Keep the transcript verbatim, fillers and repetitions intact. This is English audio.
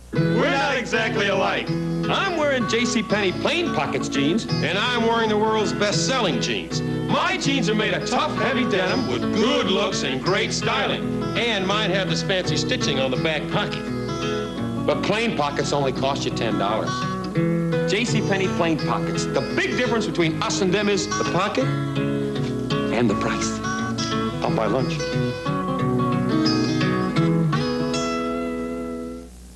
We're not exactly alike. I'm wearing J C Penney plain pockets jeans, and I'm wearing the world's best-selling jeans. My jeans are made of tough, heavy denim with good looks and great styling. And mine have this fancy stitching on the back pocket. But plain pockets only cost you ten dollars. J C Penney plain pockets. The big difference between us and them is the pocket and the price. I'll buy lunch.